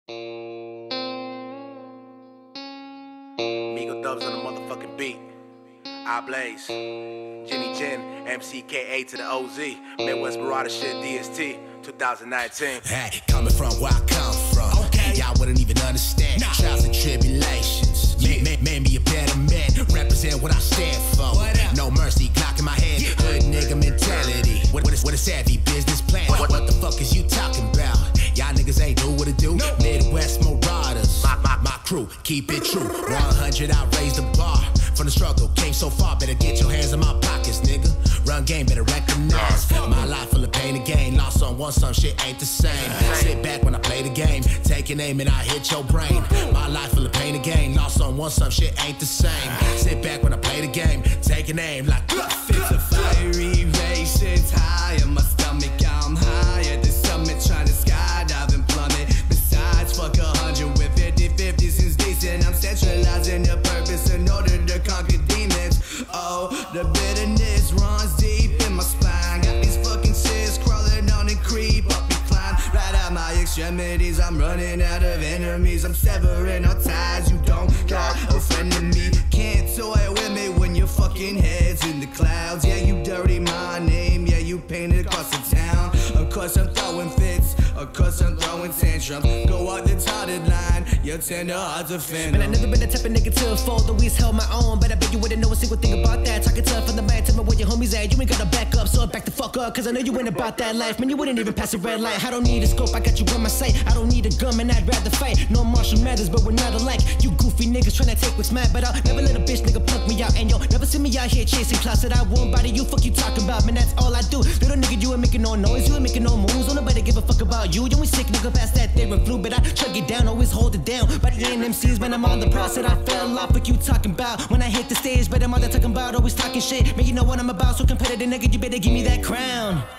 Migo Dubs on the motherfucking beat. I Blaze, Jimmy Jen, MCKA to the OZ, Midwest Marauder shit, DST, 2019. Hey, coming from where I come from, okay. Y'all wouldn't even understand trials and tribulations. Made me a better man, represent what I stand for. No mercy, Glock in my head, hood nigga mentality. What a savvy business plan. What the fuck is you talking about? Y'all niggas ain't do what it do. Midwest Marauders, my crew, keep it true. 100, I raised the bar. From the struggle, came so far, better get your hands in my pockets, nigga. Run game, better recognize. My life full of pain and gain. Lost on one, some shit ain't the same. Sit back when I play the game, take an aim and I hit your brain. My life full of pain and gain. Lost on one, some shit ain't the same. Sit back when I play the game, take an aim like it's a fiery race, it's high in my stomach. I'm high at the summit, trying to skydive and plummet. Besides, fuck 100 with 50-50 since decent. I'm centralizing the purpose in order to conquer demons. Oh, the bitterness runs deep in my spine. Got these fucking shits crawling on and creep up and climb. Right out my extremities, I'm running out of enemies. I'm severing all ties, you don't got a friend in me. Can't toy with me when your fucking head's in the clouds. Yeah, you dirty my name, yeah, you painted across the town. Of course I'm throwing fits, of course I'm throwing tantrums. Go out the dotted line, your tender heart's a phantom. Man, I never been the type of nigga to fold, always held my own. But I bet you wouldn't know a single thing about that. Talking tough from the man, tell me where your homies at. You ain't gotta back up, so back the fuck up. Cause I know you ain't about that life. Man, you wouldn't even pass a red light. I don't need a scope, I got you on my sight. I don't need a gun, man, I'd rather fight. No Marshall Mathers, but we're not alike. You goofy niggas tryna take what's mine, but I'll never let a bitch nigga punk me out. And yo, never see me out here chasing clouds that I won't body you. Fuck you talking about, man, that's all I do. Little nigga, you ain't making no noise, you ain't making no moves. Don't nobody give a fuck about you. You ain't sick nigga past that theory flu, but I chug it down, always hold it down. By the end MCs, man, I'm on the process. I fell off, what you talking about? When I hit the stage, but I'm all that talking about, always talking shit. Man, you know what I'm about, so competitive nigga, you better give me that crown.